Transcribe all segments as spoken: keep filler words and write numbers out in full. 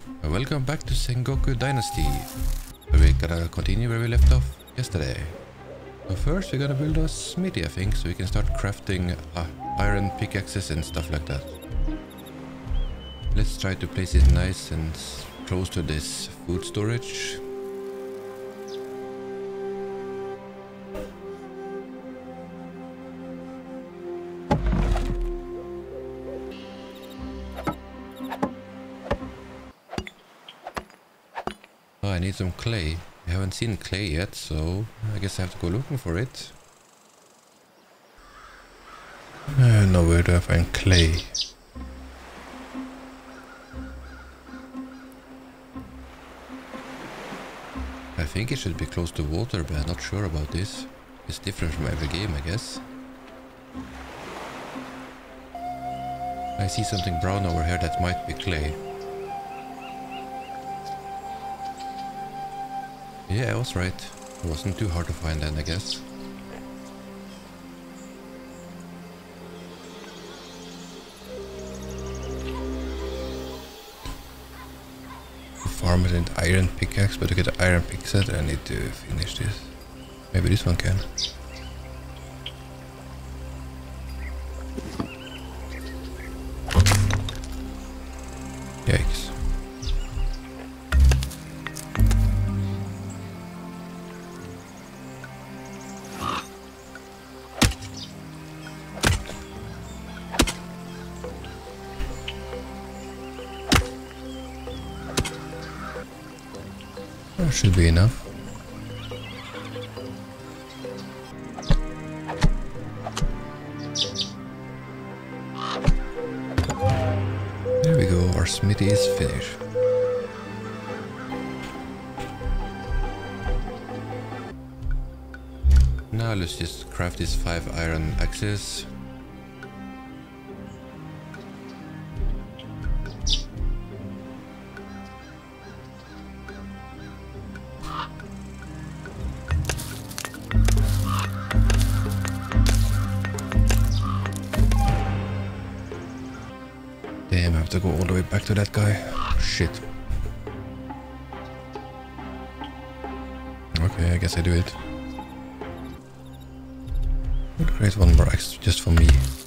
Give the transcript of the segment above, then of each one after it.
Welcome back to Sengoku Dynasty. We're gonna continue where we left off yesterday. So first we're gonna build a smithy, I think, so we can start crafting uh, iron pickaxes and stuff like that. Let's try to place it nice and close to this food storage. Oh, I need some clay. I haven't seen clay yet, so I guess I have to go looking for it. Uh, no, where do I find clay? I think it should be close to water, but I'm not sure about this. It's different from every game, I guess. I see something brown over here that might be clay. Yeah, I was right. It wasn't too hard to find then, I guess. Farm it in iron pickaxe, but to get the iron pickaxe I need to finish this. Maybe this one can. Yikes. That should be enough. There we go, our smithy is finished. Now let's just craft these five iron axes. Damn, I have to go all the way back to that guy. Shit. Okay, I guess I do it. I'll create one more axe just for me.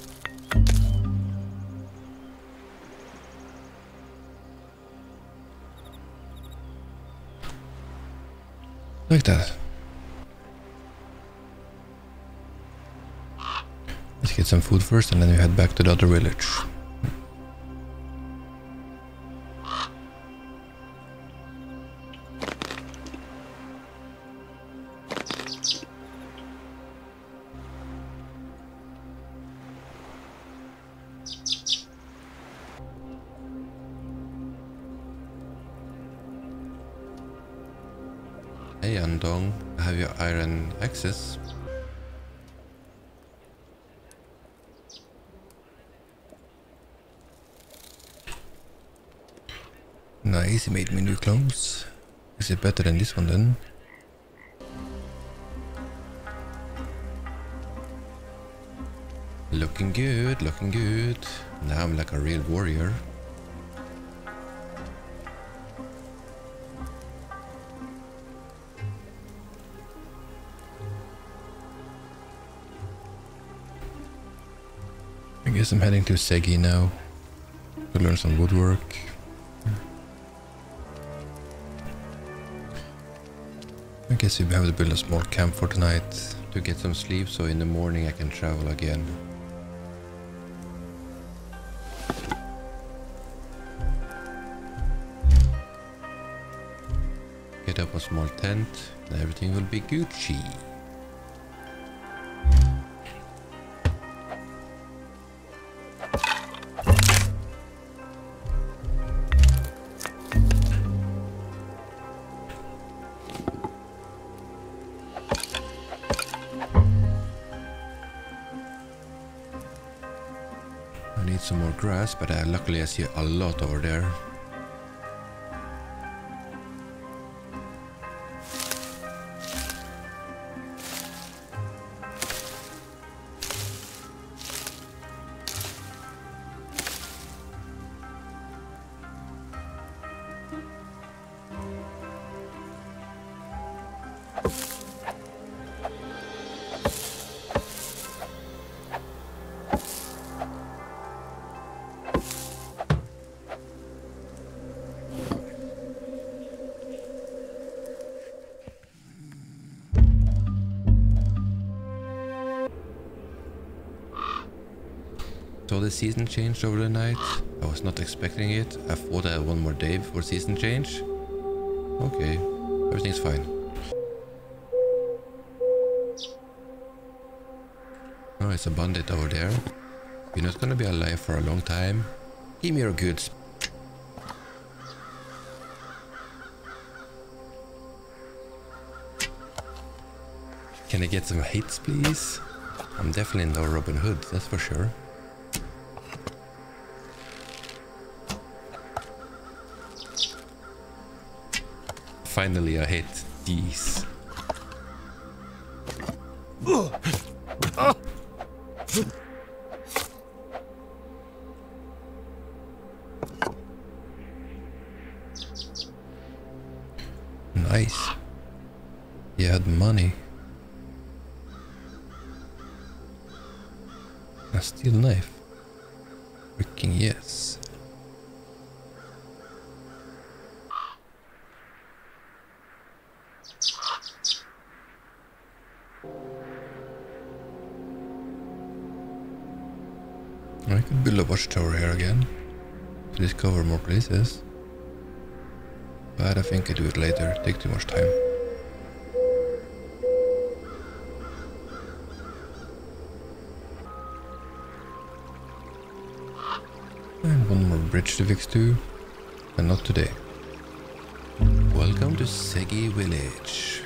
Like that. Let's get some food first and then we head back to the other village. Hey Andong, I have your iron axes. Nice, he made me new clothes. Is it better than this one then? Looking good, looking good. Now I'm like a real warrior. I guess I'm heading to Segi now to learn some woodwork. I guess we have to build a small camp for tonight to get some sleep, so in the morning I can travel again. Get up a small tent and everything will be Gucci. Need some more grass, but uh, luckily I see a lot over there. So the season changed over the night. I was not expecting it. I thought I had one more day before season change. Okay, everything's fine. Oh, it's a bandit over there. You're not gonna be alive for a long time. Give me your goods. Can I get some hits, please? I'm definitely no Robin Hood, that's for sure. Finally, I hit these. Nice. You had money. A steel knife. Freaking yes. I could build a watchtower here again to discover more places. But I think I do it later, take too much time. And one more bridge to fix too, and not today. Welcome to Segi Village.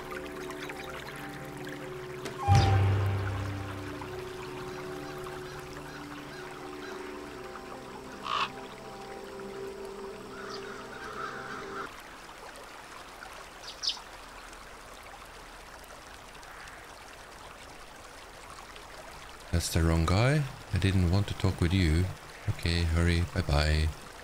That's the wrong guy. I didn't want to talk with you. Okay, hurry, bye bye.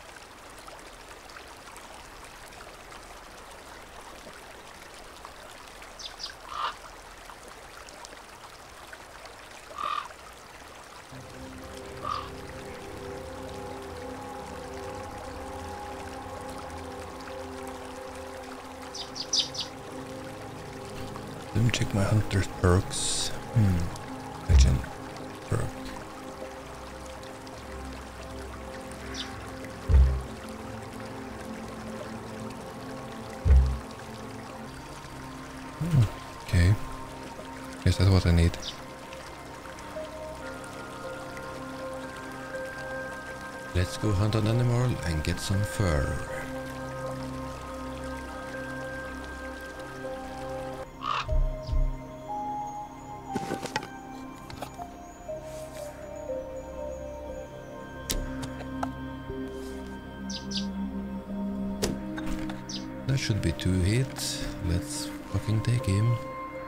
Let me check my hunter's perks. Hmm. Legend perk. Okay. Guess that's what I need. Let's go hunt an animal and get some fur. That should be two hits. Let's fucking take him.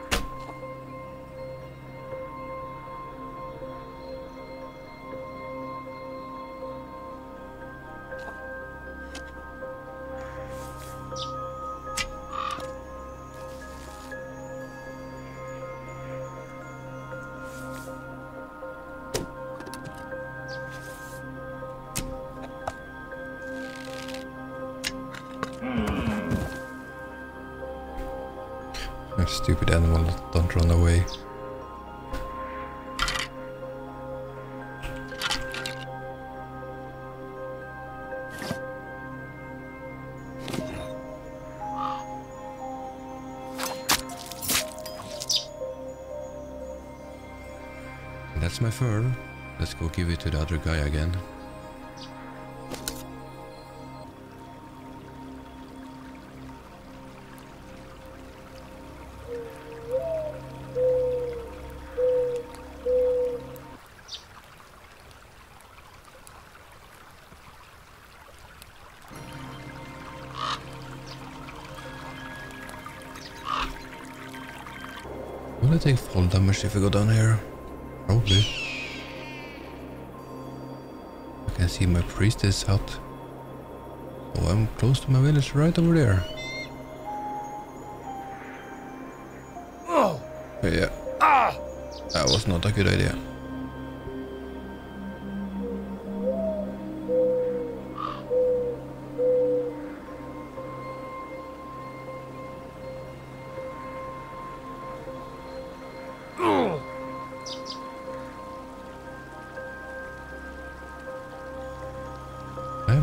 That stupid animal, don't run away. That's my fur. Let's go give it to the other guy again. Will I take fall damage if I go down here? Probably. I can see my priestess hut. Oh, I'm close to my village right over there. Oh! Yeah. Ah! That was not a good idea.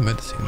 medicine.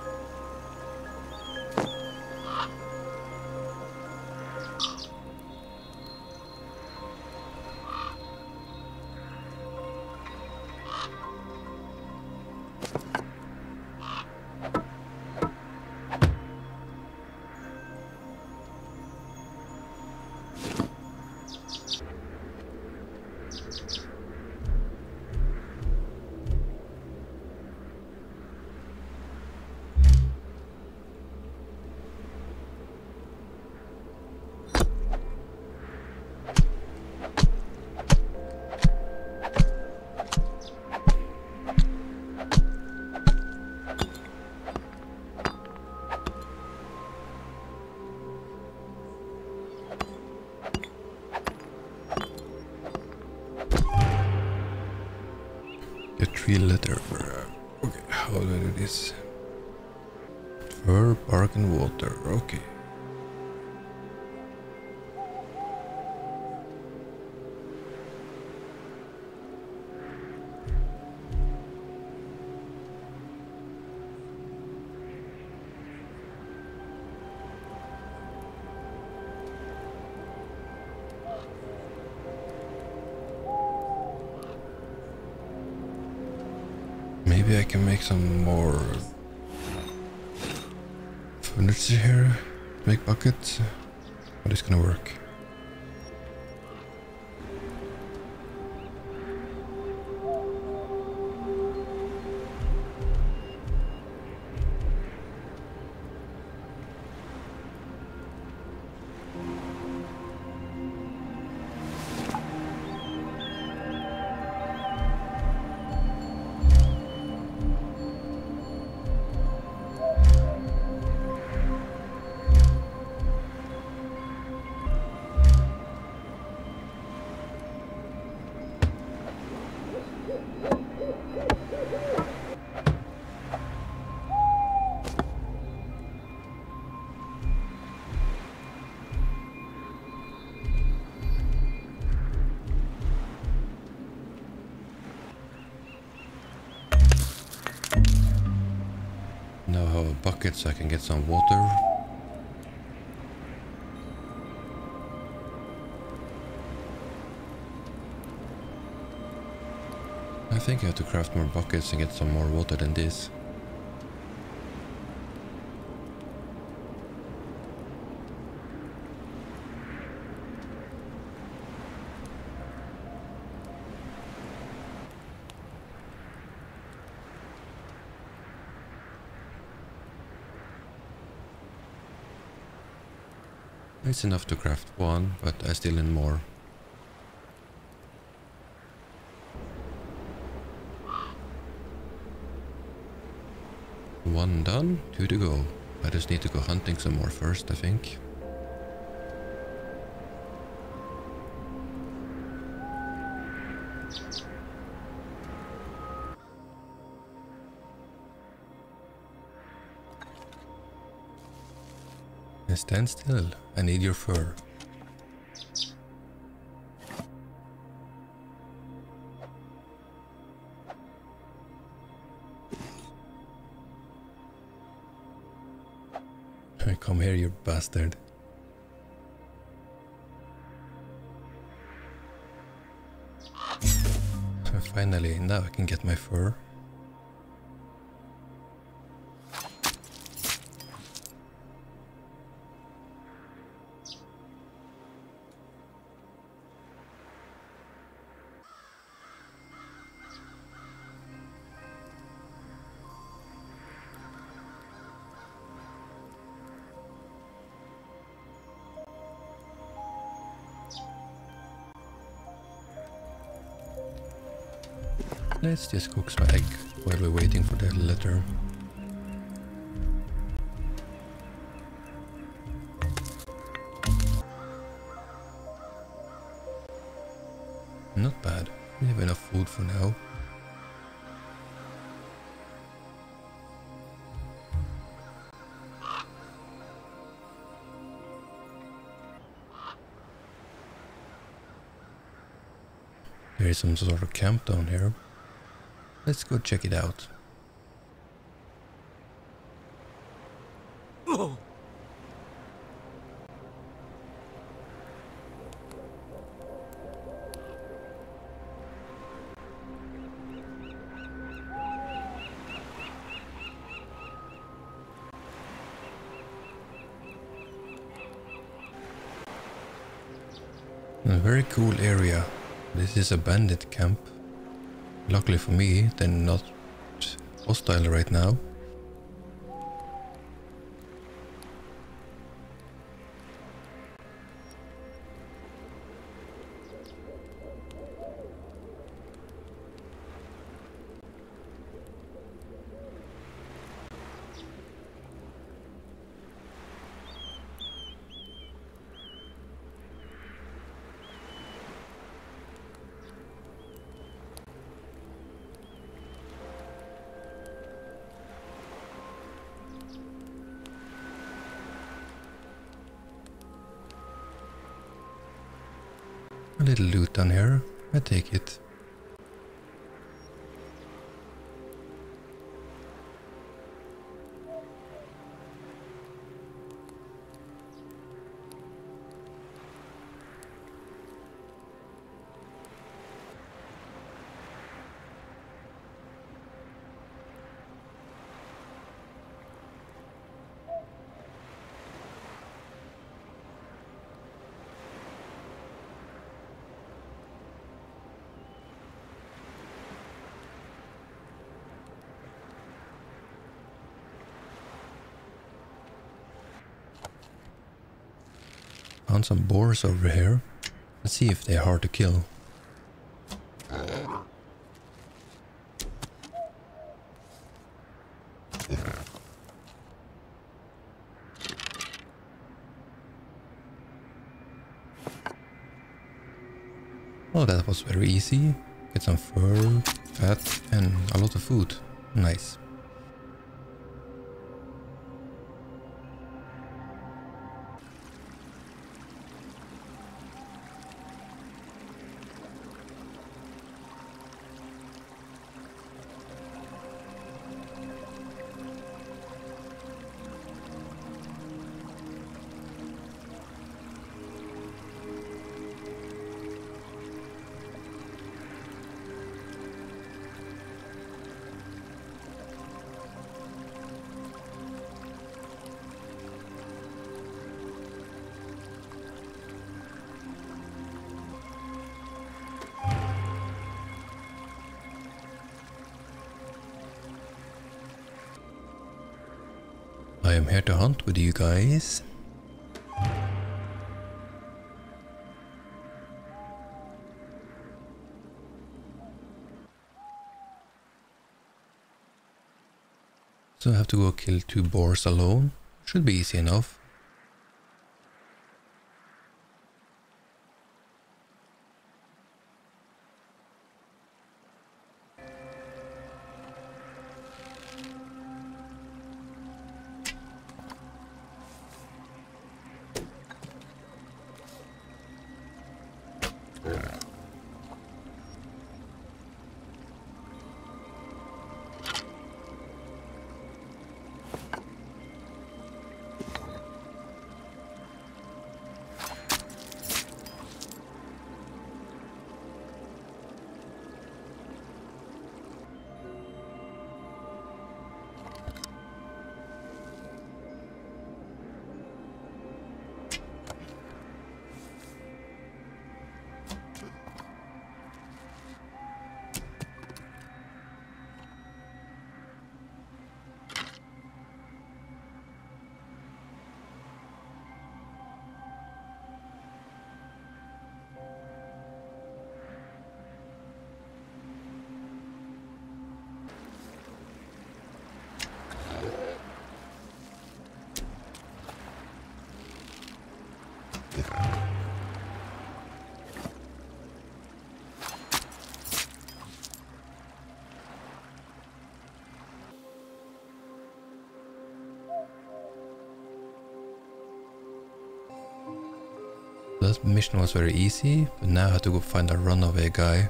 The tree letter. Okay, how do I do this? Fur, bark and water. Okay. Maybe I can make some more furniture here, make buckets. How is gonna work? Now I have a bucket so I can get some water. I think I have to craft more buckets and get some more water than this. It's enough to craft one, but I still need more. One done, two to go. I just need to go hunting some more first, I think. And stand still, I need your fur. Come here, you bastard. So finally, now I can get my fur. Let's just cook some egg while we're waiting for the letter. Not bad. We have enough food for now. There is some sort of camp down here. Let's go check it out. A very cool area. This is a bandit camp. Luckily for me, they're not hostile right now. A little loot down here, I take it. Found some boars over here. Let's see if they're hard to kill. Oh, that was very easy. Get some fur, fat, and a lot of food. Nice. I am here to hunt with you guys. So I have to go kill two boars alone. Should be easy enough. That mission was very easy, but now I have to go find a runaway guy.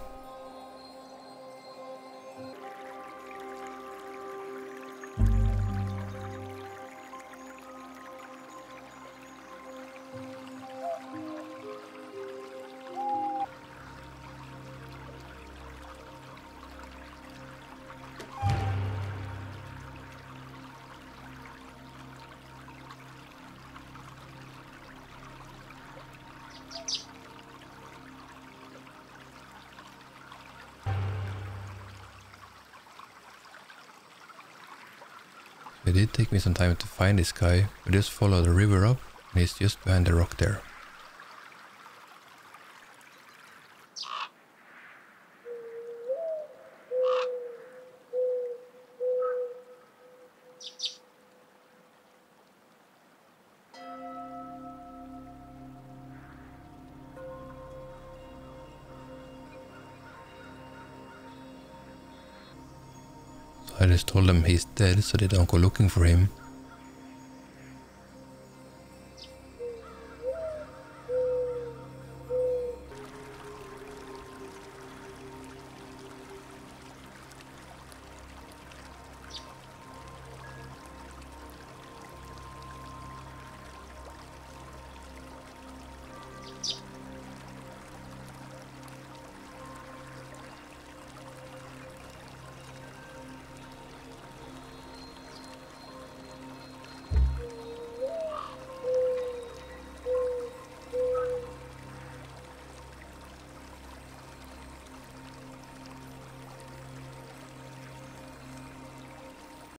It did take me some time to find this guy. We just follow the river up and he's just behind the rock there. I just told them he's dead so they don't go looking for him.